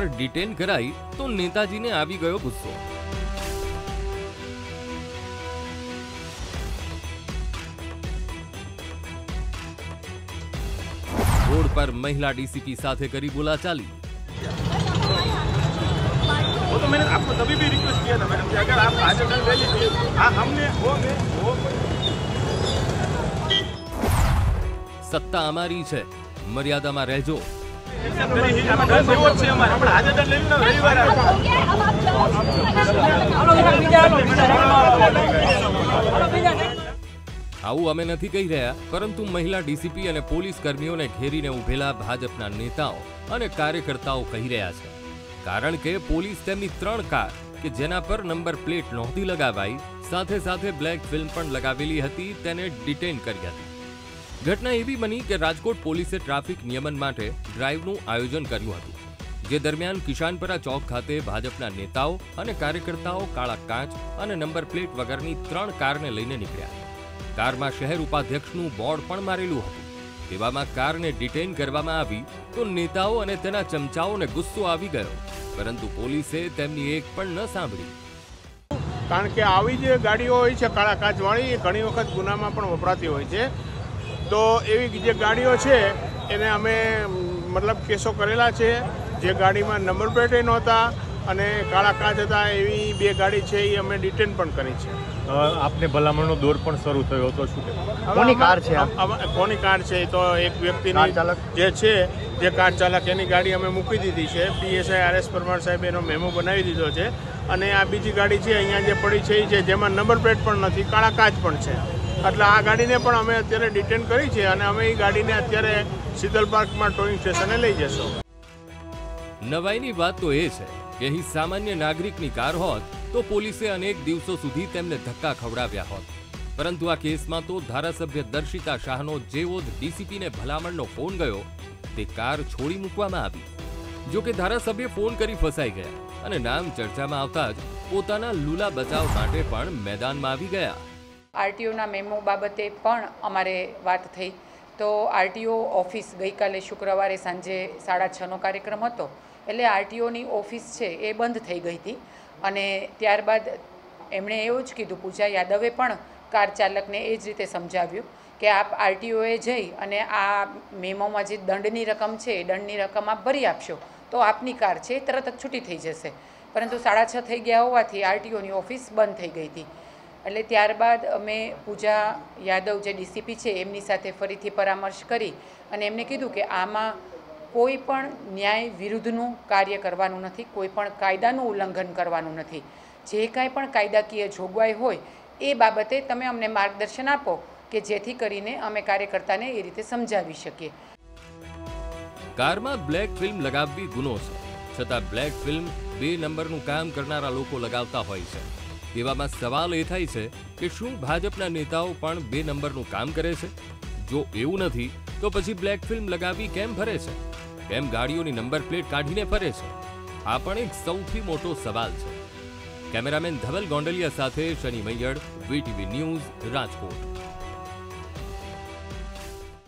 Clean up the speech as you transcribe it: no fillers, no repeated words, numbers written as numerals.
Car detain કરાઈ તો નેતાજીને આવી ગયો ગુસ્સો। रोड पर महिला डीसीपी साथे करी बोलाचाली। वो तो मैंने आपको तभी भी रिक्वेस्ट किया था मैडम कि अगर आप आज ले लीजिए। हाँ हमने वो सत्ता अमारी छे, मर्यादा में रहजो। આવું અમે નથી કહી રહ્યા, પરંતુ મહિલા ડીસીપી અને પોલીસ કર્મીઓને ઘેરીને ઉભેલા ભાજપના નેતાઓ અને કાર્યકર્તાઓ કહી રહ્યા છે, કારણ કે પોલીસ તેમની 3 કાર કે જેના પર નંબર પ્લેટ નહોતી લગાવાઈ, સાથે સાથે બ્લેક ફિલ્મ પણ લગાવેલી હતી, તેને ડિટેન કરી હતી। ઘટના એવી બની કે રાજકોટ પોલીસે ટ્રાફિક નિયમન માટે ડ્રાઈવનું આયોજન કર્યું હતું, જે દરમિયાન કિશાનપરા ચોક ખાતે ભાજપના નેતાઓ અને કાર્યકર્તાઓ કાળા કાચ અને નંબર પ્લેટ વગરની 3 કારને લઈને નીકળ્યા। કારમાં શહેર ઉપાધ્યક્ષનું બોર્ડ પણ મારેલું હતું। તેવામાં કારને ડિટેન કરવામાં આવી તો નેતાઓ અને તેના ચમચાઓને ગુસ્સો આવી ગયો, પરંતુ પોલીસે તેમની એક પણ ન સાંભળી। કારણ કે આવી જે ગાડીઓ હોય છે કાળા કાચવાળી, એ ઘણી વખત ગુનામાં પણ વપરાતી હોય છે। તો એવી જે ગાડીઓ છે એને અમે મતલબ કેસો કરેલા છે, જે ગાડીમાં નંબર પ્લેટ નહોતા અને કાળા કાચ હતા, એવી 2 ગાડી છે એ અમે ડિટેન પણ કરી છે। આપને ભલામણનો દોર પણ શરૂ થયો હતો, શું કોની કાર છે? કોની કાર છે તો એક વ્યક્તિની જે છે જે કાર ચાલક એની ગાડી અમે મૂકી દીધી છે। પીએસઆઈ આરએસ પરમાર સાહેબ એનો મેમો બનાવી દીધો છે, અને આ બીજી ગાડી છે અહીંયા જે પડી છે એ છે જેમાં નંબર પ્લેટ પણ નથી, કાળા કાચ પણ છે, એટલે આ ગાડીને પણ અમે અત્યારે ડિટેન કરી છે અને અમે એ ગાડીને અત્યારે શીતલ પાર્કમાં ટોઈંગ સ્ટેશને લઈ જશું। નવાઈની વાત તો એ છે કે અહીં સામાન્ય નાગરિકની કાર હોત તો પોલીસે અનેક દિવસો સુધી તેમને ધક્કા ખવડાવ્યા હોત, પરંતુ આ કેસમાં તો ધારાસભ્ય દર્શિતા શાહનો જેવો જ ડીસીપીને ભલામણનો ફોન ગયો, તે કાર છોડી મૂકવામાં આવી। જો કે ધારાસભ્ય ફોન કરી ફસાઈ ગયા અને નામ ચર્ચામાં આવતા જ પોતાના લૂલા બચાવ માટે પણ મેદાનમાં આવી ગયા। આરટીઓના મેમો બાબતે પણ અમારે વાત થઈ, તો આરટીઓ ઓફિસ ગઈકાલે શુક્રવારે સાંજે 6:30નો કાર્યક્રમ હતો, એટલે આરટીઓની ઓફિસ છે એ બંધ થઈ ગઈ હતી, અને ત્યારબાદ એમણે એવું જ કીધું, પૂજા યાદવે પણ કાર ચાલકને એ જ રીતે સમજાવ્યું કે આપ આરટીઓએ જઈ અને આ મેમોમાં જે દંડની રકમ છે એ દંડની રકમ આપ ભરી આપશો તો આપની કાર છે તરત જ છૂટી થઈ જશે, પરંતુ 6:30 થઈ ગયા હોવાથી આરટીઓની ઓફિસ બંધ થઈ ગઈ હતી। એટલે ત્યારબાદ અમે પૂજા યાદવ જે ડીસીપી છે એમની સાથે ફરીથી પરામર્શ કરી અને એમને કીધું કે આમાં કોઈ પણ ન્યાય વિરુદ્ધનું કાર્ય કરવાનું નથી, કોઈ પણ કાયદાનું ઉલ્લંઘન કરવાનું નથી, જે કાંઈ પણ કાયદાકીય જોગવાઈ હોય એ બાબતે તમે અમને માર્ગદર્શન આપો કે જેથી કરીને અમે કાર્યકર્તાને એ રીતે સમજાવી શકીએ। કારમાં બ્લેક ફિલ્મ લગાવવી ગુનો છે, છતાં બ્લેક ફિલ્મ 2 નંબરનું કામ કરનારા લોકો લગાવતા હોય છે। એવામાં સવાલ એ થાય છે કે શું ભાજપના નેતાઓ પણ 2 નંબરનું કામ કરે છે? જો એવું નથી તો પછી બ્લેક ફિલ્મ લગાવી કેમ ફરે છે? કેમ ગાડીઓની નંબર પ્લેટ કાઢીને ફરે છે? આ પણ એક સૌથી મોટો સવાલ છે। કેમેરામેન ધવલ ગોંડલિયા સાથે શનિ મૈયડ, વીટીવી ન્યૂઝ, રાજકોટ।